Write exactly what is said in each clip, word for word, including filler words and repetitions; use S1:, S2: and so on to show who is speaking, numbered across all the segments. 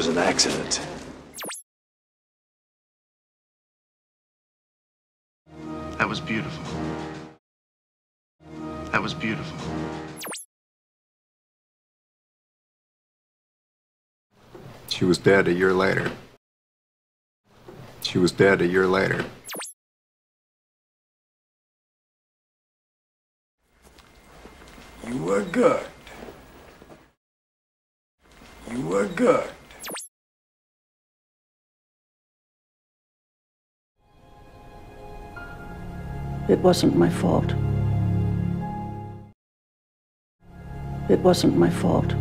S1: was an accident.
S2: That was beautiful. That was beautiful.
S3: She was dead a year later. She was dead a year later.
S1: You were good. You were good.
S4: It wasn't my fault. It wasn't my fault.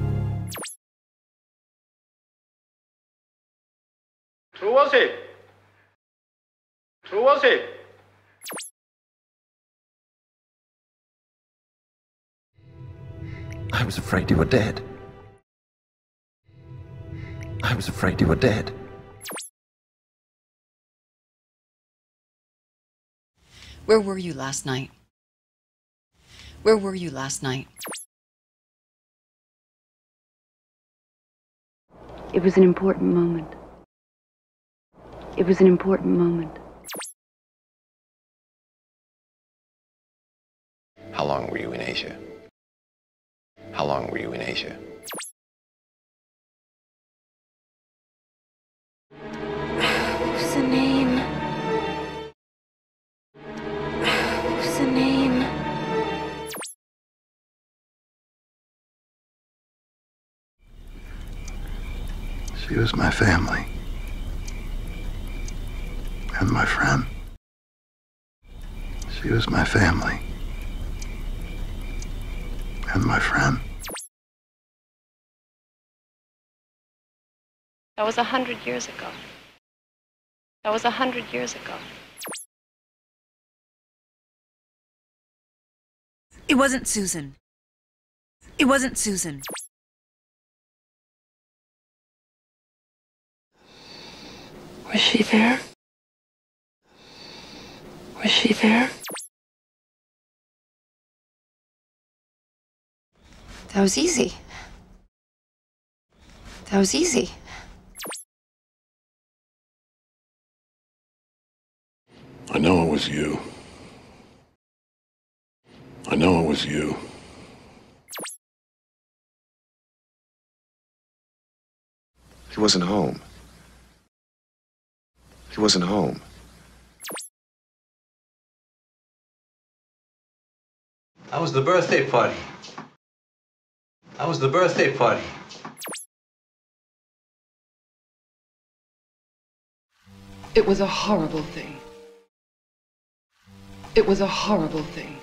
S5: Who was it? Who was it?
S6: I was afraid you were dead. I was afraid you were dead.
S7: Where were you last night? Where were you last night?
S8: It was an important moment. It was an important moment.
S9: How long were you in Asia? How long were you in Asia?
S8: What's the name? What's the name?
S3: She was my family. And my friend. She was my family. And my friend.
S10: That was a hundred years ago. That was a hundred years ago.
S11: It wasn't Susan. It wasn't Susan.
S8: Was she there? Was she there?
S7: That was easy. That was easy.
S1: I know it was you. I know it was you.
S2: He wasn't home. He wasn't home.
S12: That was the birthday party. That was the birthday party.
S13: It was a horrible thing. It was a horrible thing.